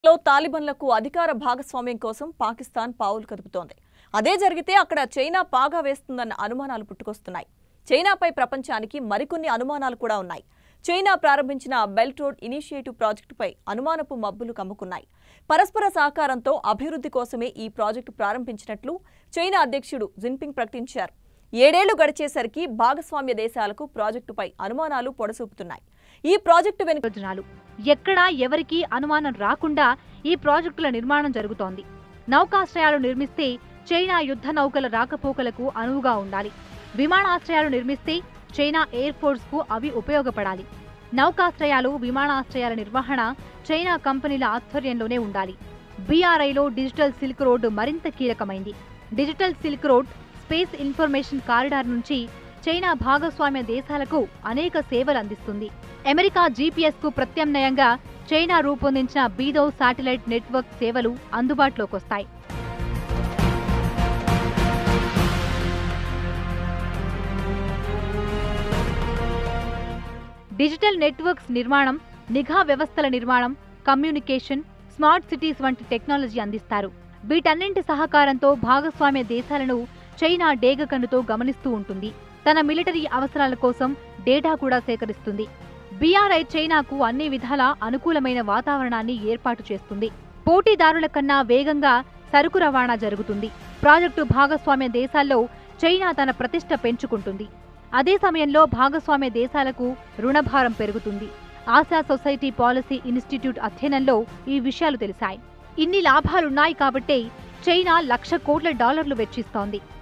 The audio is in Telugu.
లో తాలిబాన్లకు అధికార భాగస్వామ్యం కోసం పాకిస్తాన్ పావులు కదుపుతోంది. అదే జరిగితే అక్కడ చైనా పాగా వేస్తుందన్న అనుమానాలు పుట్టుకొస్తున్నాయి. చైనాపై ప్రపంచానికి మరికొన్ని అనుమానాలు కూడా ఉన్నాయి. చైనా ప్రారంభించిన బెల్ట్ రోడ్ ఇనిషియేటివ్ ప్రాజెక్టుపై అనుమానపు మబ్బులు కమ్ముకున్నాయి. పరస్పర సహకారంతో అభివృద్ధి కోసమే ఈ ప్రాజెక్టు ప్రారంభించినట్లు చైనా అధ్యక్షుడు జిన్పింగ్ ప్రకటించారు. 7 ఏళ్లు గడిచేసరికి భాగస్వామ్య దేశాలకు ప్రాజెక్టుపై అనుమానాలు పొడసూపుతున్నాయి. ఈ ప్రాజెక్టు వెనుక ఎక్కడా ఎవరికీ అనుమానం రాకుండా ఈ ప్రాజెక్టుల నిర్మాణం జరుగుతోంది. నౌకాశ్రయాలు నిర్మిస్తే చైనా యుద్ధ నౌకల రాకపోకలకు అనువుగా ఉండాలి. విమానాశ్రయాలు నిర్మిస్తే చైనా ఎయిర్ ఫోర్స్ కు అవి ఉపయోగపడాలి. నౌకాశ్రయాలు, విమానాశ్రయాల నిర్వహణ చైనా కంపెనీల ఆధ్వర్యంలోనే ఉండాలి. బీఆర్ఐలో డిజిటల్ సిల్క్ రోడ్ మరింత కీలకమైంది. Digital silk road, space information corridor నుంచి చైనా భాగస్వామ్య దేశాలకు అనేక సేవలు అందిస్తుంది. అమెరికా జీపీఎస్ కు ప్రత్యామ్నాయంగా చైనా రూపొందించిన బీడో శాటిలైట్ నెట్వర్క్ సేవలు అందుబాటులోకొస్తాయి. డిజిటల్ నెట్వర్క్స్ నిర్మాణం, నిఘా వ్యవస్థల నిర్మాణం, కమ్యూనికేషన్, స్మార్ట్ సిటీస్ వంటి టెక్నాలజీ అందిస్తారు. వీటన్నింటి సహకారంతో భాగస్వామ్య దేశాలను చైనా డేగ కన్నుతో గమనిస్తూ ఉంటుంది. తన మిలిటరీ అవసరాల కోసం డేటా కూడా సేకరిస్తుంది. బీఆర్ఐ చైనాకు అన్ని విధాలా అనుకూలమైన వాతావరణాన్ని ఏర్పాటు చేస్తుంది. పోటీదారుల కన్నా వేగంగా సరుకు రవాణా జరుగుతుంది. ప్రాజెక్టు భాగస్వామ్య దేశాల్లో చైనా తన ప్రతిష్ట పెంచుకుంటుంది. అదే సమయంలో భాగస్వామ్య దేశాలకు రుణభారం పెరుగుతుంది. ఆసియా సొసైటీ పాలసీ ఇన్స్టిట్యూట్ అధ్యయనంలో ఈ విషయాలు తెలిసాయి. ఇన్ని లాభాలున్నాయి కాబట్టే చైనా $1,00,00,000 వెచ్చిస్తోంది.